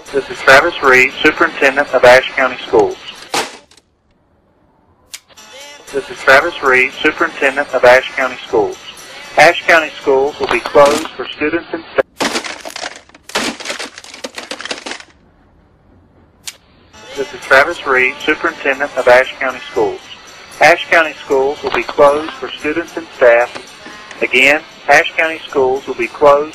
This is Travis Reeves, Superintendent of Ashe County Schools. This is Travis Reeves, Superintendent of Ashe County Schools. Ashe County Schools will be closed for students and staff. This is Travis Reeves, Superintendent of Ashe County Schools. Ashe County Schools will be closed for students and staff. Again, Ashe County Schools will be closed.